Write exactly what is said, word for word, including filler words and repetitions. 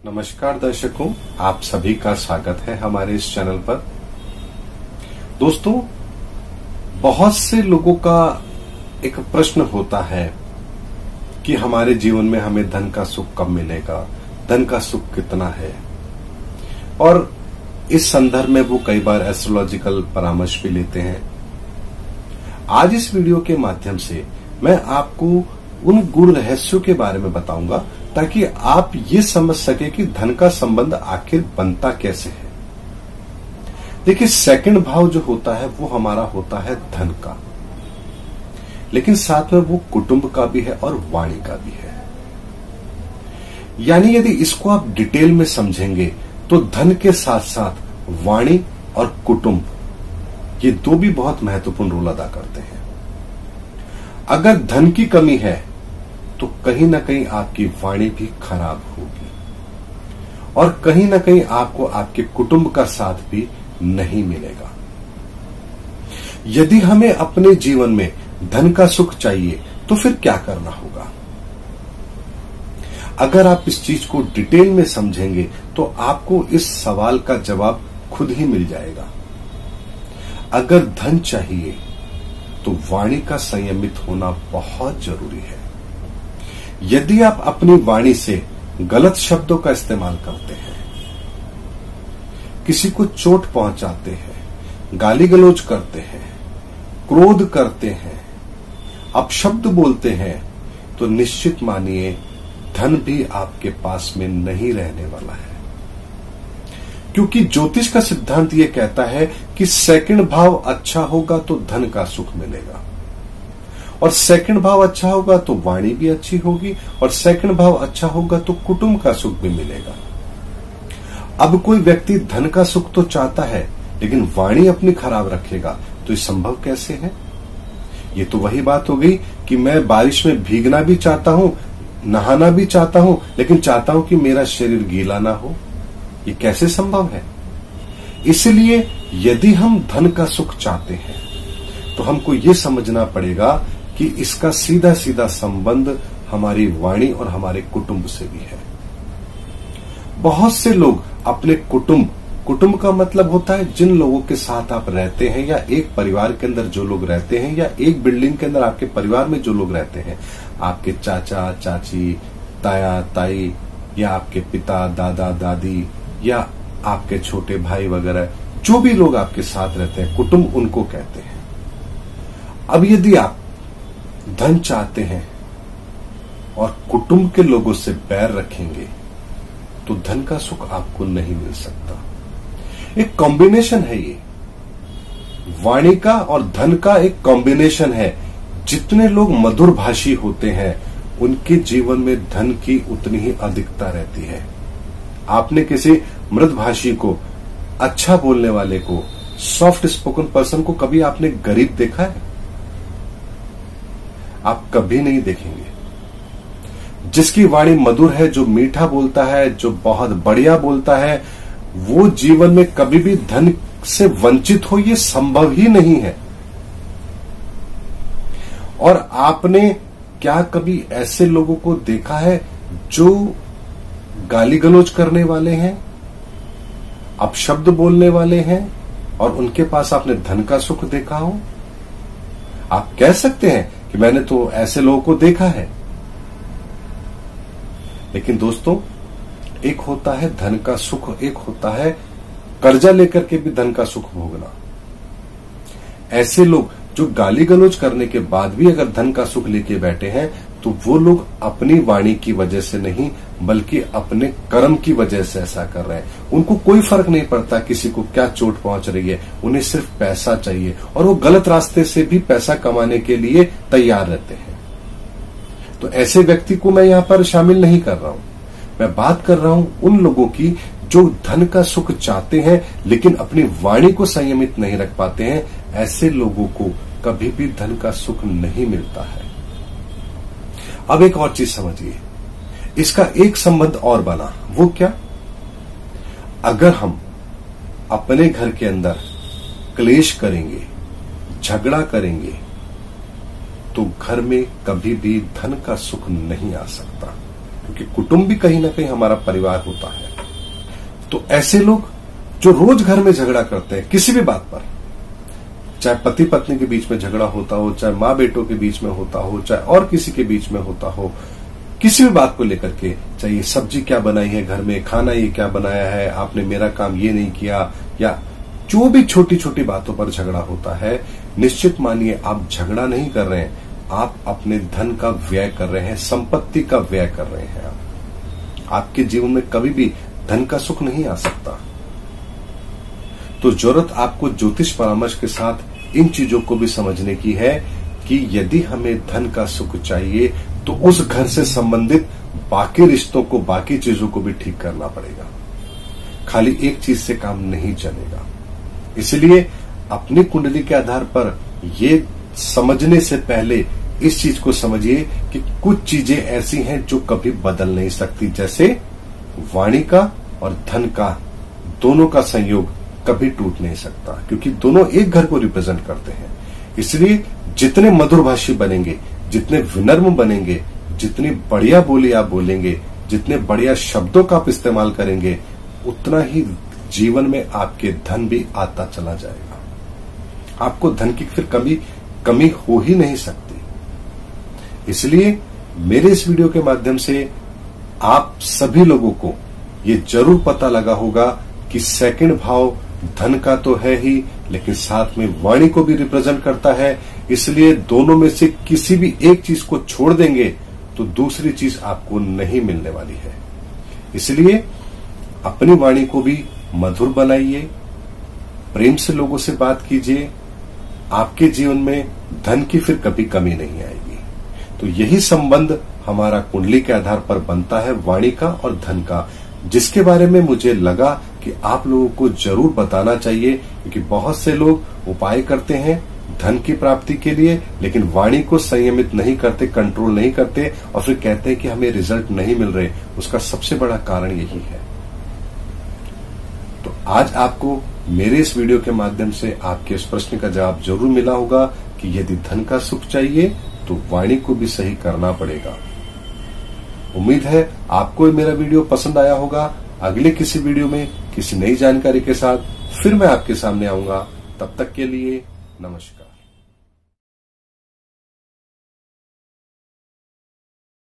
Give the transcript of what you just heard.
नमस्कार दर्शकों, आप सभी का स्वागत है हमारे इस चैनल पर। दोस्तों, बहुत से लोगों का एक प्रश्न होता है कि हमारे जीवन में हमें धन का सुख कब मिलेगा, धन का सुख कितना है, और इस संदर्भ में वो कई बार एस्ट्रोलॉजिकल परामर्श भी लेते हैं। आज इस वीडियो के माध्यम से मैं आपको उन गुण रहस्यों के बारे में बताऊंगा ताकि आप ये समझ सके कि धन का संबंध आखिर बनता कैसे है। देखिए, सेकंड भाव जो होता है वो हमारा होता है धन का, लेकिन साथ में वो कुटुंब का भी है और वाणी का भी है। यानी यदि इसको आप डिटेल में समझेंगे तो धन के साथ साथ वाणी और कुटुंब, ये दो भी बहुत महत्वपूर्ण रोल अदा करते हैं। अगर धन की कमी है तो कहीं ना कहीं आपकी वाणी भी खराब होगी और कहीं ना कहीं आपको आपके कुटुंब का साथ भी नहीं मिलेगा। यदि हमें अपने जीवन में धन का सुख चाहिए तो फिर क्या करना होगा? अगर आप इस चीज को डिटेल में समझेंगे तो आपको इस सवाल का जवाब खुद ही मिल जाएगा। अगर धन चाहिए तो वाणी का संयमित होना बहुत जरूरी है। यदि आप अपनी वाणी से गलत शब्दों का इस्तेमाल करते हैं, किसी को चोट पहुंचाते हैं, गाली गलौज करते हैं, क्रोध करते हैं, अपशब्द बोलते हैं, तो निश्चित मानिए धन भी आपके पास में नहीं रहने वाला है। क्योंकि ज्योतिष का सिद्धांत यह कहता है कि सेकंड भाव अच्छा होगा तो धन का सुख मिलेगा, और सेकंड भाव अच्छा होगा तो वाणी भी अच्छी होगी, और सेकंड भाव अच्छा होगा तो कुटुंब का सुख भी मिलेगा। अब कोई व्यक्ति धन का सुख तो चाहता है लेकिन वाणी अपनी खराब रखेगा, तो ये संभव कैसे है? ये तो वही बात हो गई कि मैं बारिश में भीगना भी चाहता हूं, नहाना भी चाहता हूं, लेकिन चाहता हूं कि मेरा शरीर गीला ना हो। ये कैसे संभव है? इसलिए यदि हम धन का सुख चाहते हैं तो हमको ये समझना पड़ेगा कि इसका सीधा सीधा संबंध हमारी वाणी और हमारे कुटुंब से भी है। बहुत से लोग अपने कुटुंब, कुटुंब का मतलब होता है जिन लोगों के साथ आप रहते हैं, या एक परिवार के अंदर जो लोग रहते हैं, या एक बिल्डिंग के अंदर आपके परिवार में जो लोग रहते हैं, आपके चाचा चाची, ताया ताई, या आपके पिता दादा दादी, या आपके छोटे भाई वगैरह, जो भी लोग आपके साथ रहते हैं, कुटुंब उनको कहते हैं। अब यदि आप धन चाहते हैं और कुटुंब के लोगों से बैर रखेंगे तो धन का सुख आपको नहीं मिल सकता। एक कॉम्बिनेशन है ये, वाणी का और धन का एक कॉम्बिनेशन है। जितने लोग मधुर भाषी होते हैं उनके जीवन में धन की उतनी ही अधिकता रहती है। आपने किसी मृदभाषी को, अच्छा बोलने वाले को, सॉफ्ट स्पोकन पर्सन को कभी आपने गरीब देखा है? आप कभी नहीं देखेंगे। जिसकी वाणी मधुर है, जो मीठा बोलता है, जो बहुत बढ़िया बोलता है, वो जीवन में कभी भी धन से वंचित हो, ये संभव ही नहीं है। और आपने क्या कभी ऐसे लोगों को देखा है जो गाली गलौज करने वाले हैं, अपशब्द बोलने वाले हैं, और उनके पास आपने धन का सुख देखा हो? आप कह सकते हैं कि मैंने तो ऐसे लोगों को देखा है। लेकिन दोस्तों, एक होता है धन का सुख, एक होता है कर्जा लेकर के भी धन का सुख भोगना। ऐसे लोग जो गाली गलौज करने के बाद भी अगर धन का सुख लेके बैठे हैं तो वो लोग अपनी वाणी की वजह से नहीं बल्कि अपने कर्म की वजह से ऐसा कर रहे हैं। उनको कोई फर्क नहीं पड़ता किसी को क्या चोट पहुंच रही है, उन्हें सिर्फ पैसा चाहिए, और वो गलत रास्ते से भी पैसा कमाने के लिए तैयार रहते हैं। तो ऐसे व्यक्ति को मैं यहां पर शामिल नहीं कर रहा हूं। मैं बात कर रहा हूं उन लोगों की जो धन का सुख चाहते हैं लेकिन अपनी वाणी को संयमित नहीं रख पाते हैं। ऐसे लोगों को कभी भी धन का सुख नहीं मिलता है। अब एक और चीज समझिए, इसका एक संबंध और बना। वो क्या? अगर हम अपने घर के अंदर क्लेश करेंगे, झगड़ा करेंगे, तो घर में कभी भी धन का सुख नहीं आ सकता। क्योंकि कुटुंब भी कहीं ना कहीं हमारा परिवार होता है। तो ऐसे लोग जो रोज घर में झगड़ा करते हैं किसी भी बात पर, चाहे पति पत्नी के बीच में झगड़ा होता हो, चाहे माँ बेटों के बीच में होता हो, चाहे और किसी के बीच में होता हो, किसी भी बात को लेकर के, चाहे ये सब्जी क्या बनाई है घर में, खाना ये क्या बनाया है, आपने मेरा काम ये नहीं किया, या जो भी छोटी छोटी बातों पर झगड़ा होता है, निश्चित मानिए आप झगड़ा नहीं कर रहे हैं, आप अपने धन का व्यय कर रहे हैं, संपत्ति का व्यय कर रहे हैं। आप आपके जीवन में कभी भी धन का सुख नहीं आ सकता। तो जरूरत आपको ज्योतिष परामर्श के साथ इन चीजों को भी समझने की है कि यदि हमें धन का सुख चाहिए तो उस घर से संबंधित बाकी रिश्तों को, बाकी चीजों को भी ठीक करना पड़ेगा। खाली एक चीज से काम नहीं चलेगा। इसलिए अपनी कुंडली के आधार पर ये समझने से पहले इस चीज को समझिए कि कुछ चीजें ऐसी हैं जो कभी बदल नहीं सकती, जैसे वाणी का और धन का दोनों का संयोग कभी टूट नहीं सकता, क्योंकि दोनों एक घर को रिप्रेजेंट करते हैं। इसलिए जितने मधुरभाषी बनेंगे, जितने विनम्र बनेंगे, जितनी बढ़िया बोली आप बोलेंगे, जितने बढ़िया शब्दों का आप इस्तेमाल करेंगे, उतना ही जीवन में आपके धन भी आता चला जाएगा। आपको धन की फिर कभी कमी हो ही नहीं सकती। इसलिए मेरे इस वीडियो के माध्यम से आप सभी लोगों को ये जरूर पता लगा होगा कि सेकंड भाव धन का तो है ही, लेकिन साथ में वाणी को भी रिप्रेजेंट करता है। इसलिए दोनों में से किसी भी एक चीज को छोड़ देंगे तो दूसरी चीज आपको नहीं मिलने वाली है। इसलिए अपनी वाणी को भी मधुर बनाइए, प्रेम से लोगों से बात कीजिए, आपके जीवन में धन की फिर कभी कमी नहीं आएगी। तो यही संबंध हमारा कुंडली के आधार पर बनता है, वाणी का और धन का, जिसके बारे में मुझे लगा कि आप लोगों को जरूर बताना चाहिए, क्योंकि बहुत से लोग उपाय करते हैं धन की प्राप्ति के लिए, लेकिन वाणी को संयमित नहीं करते, कंट्रोल नहीं करते, और फिर कहते हैं कि हमें रिजल्ट नहीं मिल रहे। उसका सबसे बड़ा कारण यही है। तो आज आपको मेरे इस वीडियो के माध्यम से आपके इस प्रश्न का जवाब जरूर मिला होगा कि यदि धन का सुख चाहिए तो वाणी को भी सही करना पड़ेगा। उम्मीद है आपको मेरा वीडियो पसंद आया होगा। अगले किसी वीडियो में किसी नई जानकारी के साथ फिर मैं आपके सामने आऊंगा। तब तक के लिए नमस्कार।